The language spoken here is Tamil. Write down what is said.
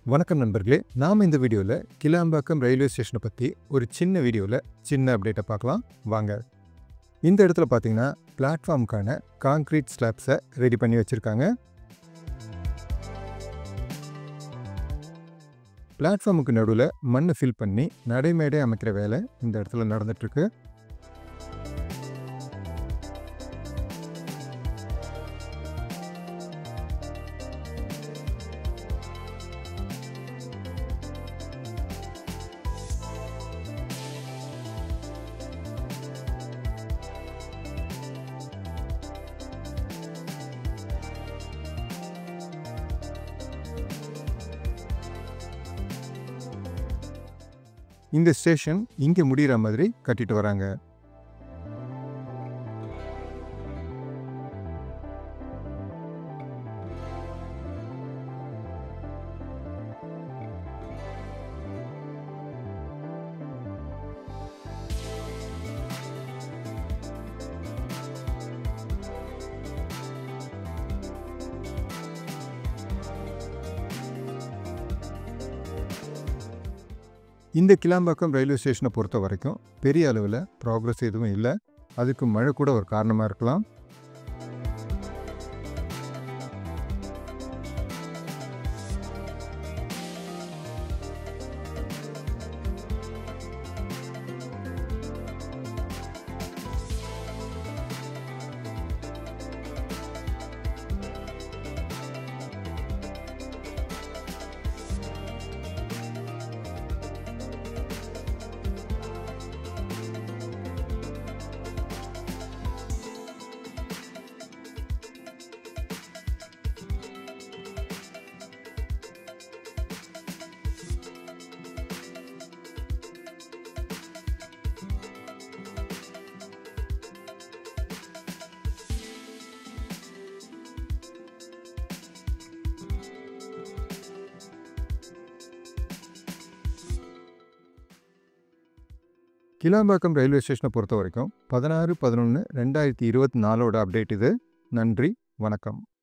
வணக்கம் நண்பர்களே, நாம் இந்த வீடியோவில் கிளாம்பாக்கம் ரயில்வே ஸ்டேஷனை பற்றி ஒரு சின்ன வீடியோவில் சின்ன அப்டேட்டை பார்க்கலாம் வாங்க. இந்த இடத்துல பார்த்தீங்கன்னா பிளாட்ஃபார்முக்கான கான்க்ரீட் ஸ்லாப்ஸை ரெடி பண்ணி வச்சுருக்காங்க. பிளாட்ஃபார்முக்கு நடுவில் மண்ணை ஃபில் பண்ணி நடைமேடை அமைக்கிற வேலை இந்த இடத்துல நடந்துகிட்ருக்கு. இந்த ஸ்டேஷன் இங்கே முடிகிற மாதிரி கட்டிட்டு வராங்க. இந்த கிளாம்பாக்கம் ரயில்வே ஸ்டேஷனை பொறுத்த வரைக்கும் பெரிய அளவில் ப்ராக்ரஸ் எதுவும் இல்லை. அதுக்கு மழை கூட ஒரு காரணமாக இருக்கலாம். கிளாம்பாக்கம் ரயில்வே ஸ்டேஷனை பொறுத்த வரைக்கும் 16/11/2024 அப்டேட் இது. நன்றி, வணக்கம்.